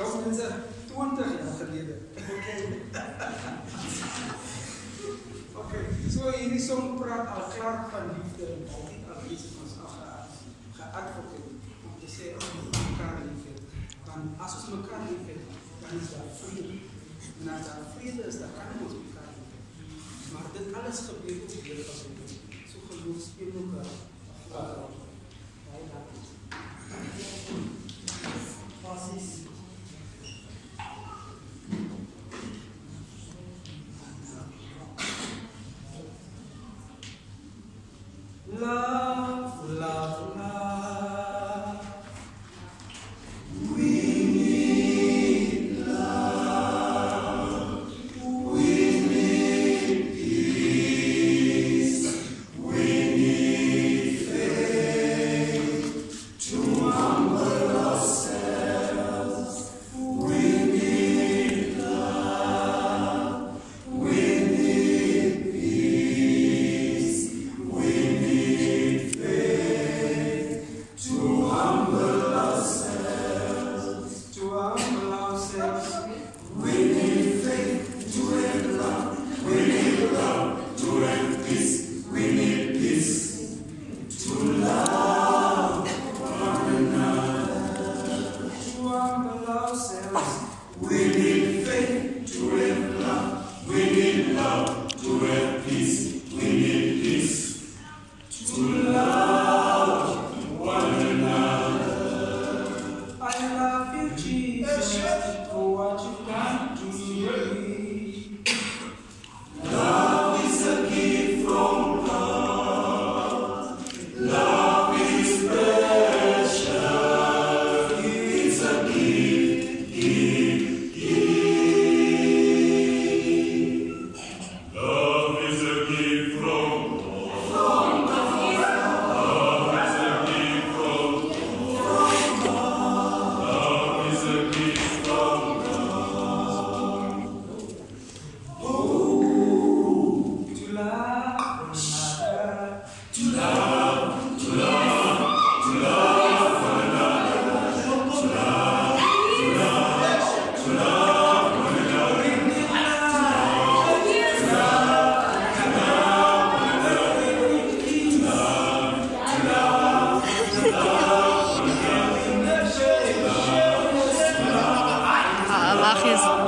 Jou mensen 20 jaar geleden. Oké, so hierdie song praat al klaar van liefde en altyd al iets ons al geadvocateer om te sê ons moet mekaar lief hê. Want as ons mekaar lief het, dan is daar vrede. En as daar vrede is, dan kan ons mekaar lief hê. Maar dit alles gebeur ook deur geloof. So geloof speel ook 'n rol. Baie dankie. Basis. Love, love, love. We need love. We need peace. We need faith to humble ourselves. We need love. We need peace. We need faith to humble ourselves. To humble ourselves. We need faith to have love. We need love to have peace. We need peace to love one another. To humble ourselves. We need faith to have love. We need love to have peace. We need peace to love one another. I love you, Jesus, for what you've done to me. Love is a gift from God. Love is precious. It's a gift, Love is a gift from God. Love is a gift from God. Love is a gift from God. Oh, to love one another. To love, to love, to love one another. To love, to love, to love one another. We need Lach is